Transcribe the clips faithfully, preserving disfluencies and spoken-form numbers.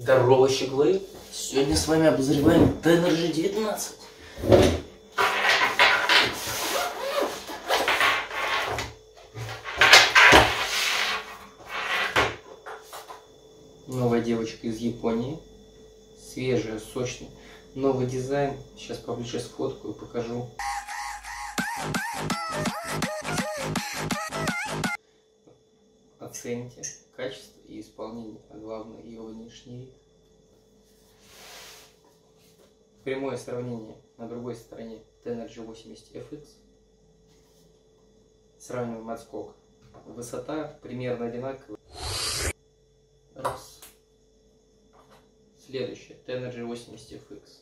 Здорово, щеглы! Сегодня с вами обозреваем Tenergy девятнадцать. Новая девочка из Японии. Свежая, сочная. Новый дизайн. Сейчас поближе сфоткаю, покажу. Оцените качество и исполнение, а главное его внешний вид. Прямое сравнение на другой стороне Tenergy восемьдесят эф икс. Сравниваем отскок. Высота примерно одинаковая. Раз. Следующее Tenergy восемьдесят эф икс.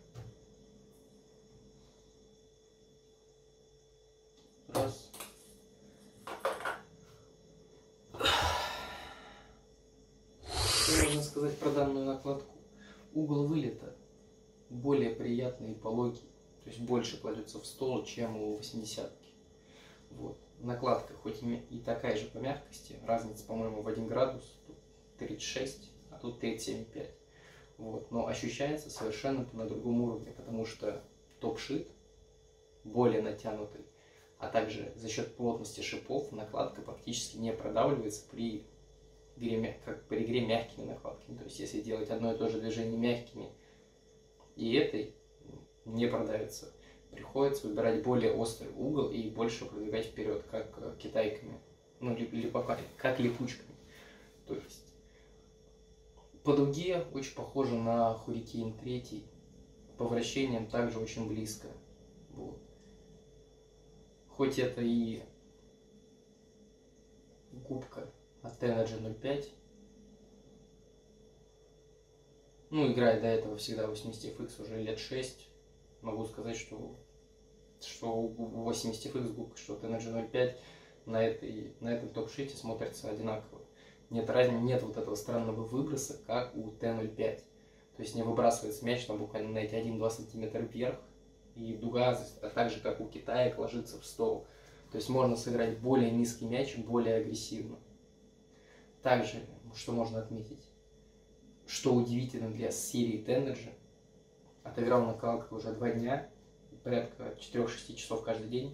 Раз. Что можно сказать про данную накладку? Угол вылета более приятный и пологий, то есть больше кладется в стол, чем у восьмидесятки. Вот. Накладка хоть и такая же по мягкости, разница, по-моему, в один градус, тут тридцать шесть, а тут тридцать семь и пять. Вот. Но ощущается совершенно на другом уровне, потому что топ-шит более натянутый, а также за счет плотности шипов накладка практически не продавливается при игре, как при игре мягкими накладками. То есть если делать одно и то же движение мягкими и этой, не продавится. Приходится выбирать более острый угол и больше продвигать вперед, как китайками, ну, либо как липучками. То есть по дуге очень похоже на Hurricane три, по вращениям также очень близко. Вот. Хоть это и губка от Tenergy ноль пять, ну, играет до этого всегда восемьдесят эф икс уже лет шесть, могу сказать, что, что восемьдесят эф икс губка, что Tenergy ноль пять на, этой, на этом топ-шите смотрится одинаково. Нет разницы, нет вот этого странного выброса, как у Т ноль пять. То есть не выбрасывается мяч там буквально на эти один-два сантиметра вверх, и дуга, а так же как у Китая, ложится в стол. То есть можно сыграть более низкий мяч, более агрессивно. Также, что можно отметить, что удивительно для серии Tenergy, отыграл накладку уже два дня, порядка четырёх-шести часов каждый день,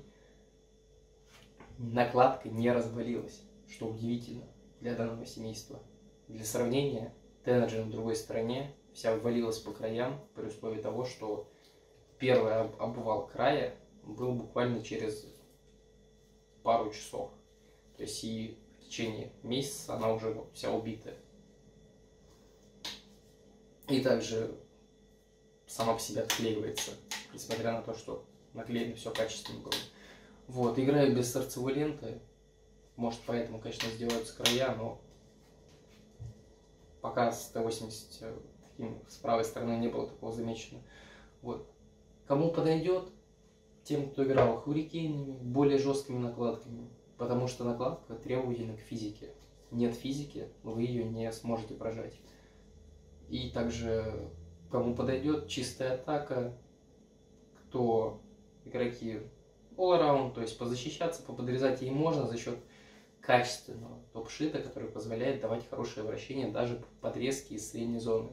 накладка не развалилась, что удивительно для данного семейства. Для сравнения, Tenergy на другой стороне вся обвалилась по краям, при условии того, что первый обвал края был буквально через пару часов. То есть и в течение месяца она уже вот вся убитая. И также сама по себе отклеивается, несмотря на то, что наклеено все качественно было. Вот, играю без торцевой ленты. Может, поэтому, конечно, сделаются края, но пока с Т восемьдесят таким, с правой стороны не было такого замечено. Вот. Кому подойдет? Тем, кто играл Hurricane, более жесткими накладками, потому что накладка требовательна к физике. Нет физики, вы ее не сможете прожать. И также, кому подойдет чистая атака, кто игроки all-around, то есть позащищаться, поподрезать ей можно за счет качественного топ-шита, который позволяет давать хорошее вращение даже по подрезке из средней зоны.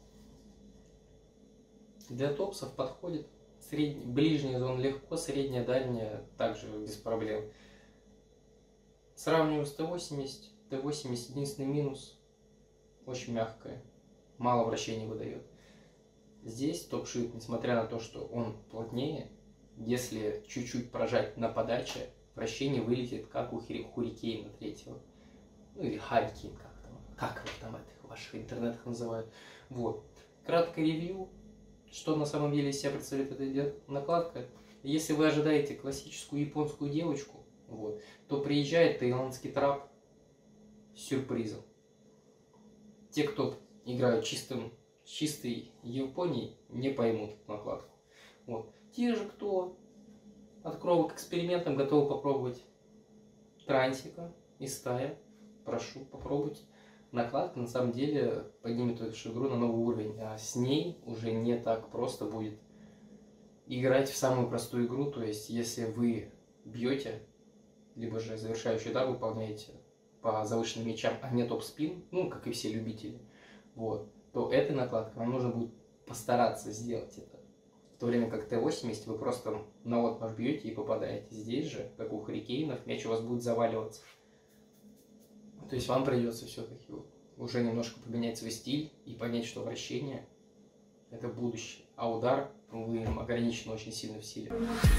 Для топсов подходит. Средний, ближняя зона легко, средняя, дальняя также без проблем. Сравниваю с Т восемьдесят. Т восемьдесят единственный минус, очень мягкая, мало вращения выдает. Здесь топ-шит, несмотря на то, что он плотнее, если чуть-чуть прожать на подаче, вращение вылетит, как у Hurricane третьего. Ну или Hurricane, как там, как вы там это в ваших интернетах называют. Вот. Краткое ревью. Что на самом деле из себя представляет эта накладка? Если вы ожидаете классическую японскую девочку, вот, то приезжает таиландский трап с сюрпризом. Те, кто играют чистым, чистой Японией, не поймут эту накладку. Вот. Те же, кто от кровок к экспериментам готовы попробовать трансика и стая, прошу, попробуйте. Накладка на самом деле поднимет эту игру на новый уровень, а с ней уже не так просто будет играть в самую простую игру. То есть если вы бьете, либо же завершающий удар выполняете по завышенным мячам, а не топ-спин, ну как и все любители, вот, то этой накладкой вам нужно будет постараться сделать это. В то время как Т восемьдесят вы просто на отмашь бьете и попадаете. Здесь же, как у Харикейнов, мяч у вас будет заваливаться. То есть вам придется все-таки уже немножко поменять свой стиль и понять, что вращение – это будущее, а удар вы ограничены очень сильно в силе.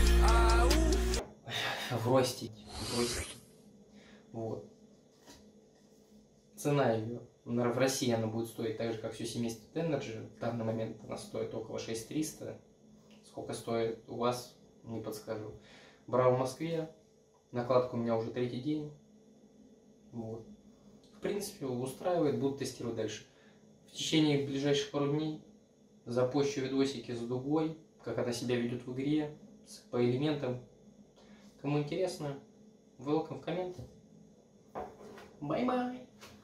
В росте. В росте. Вот. Цена ее в России она будет стоить так же, как все семейство Energy. В данный момент она стоит около шесть тысяч триста. Сколько стоит у вас, не подскажу. Брал в Москве. Накладка у меня уже третий день. Вот. В принципе, устраивает, буду тестировать дальше. В течение ближайших пару дней запущу видосики с дугой, как она себя ведет в игре, по элементам. Кому интересно, welcome в комменты. Бай-бай!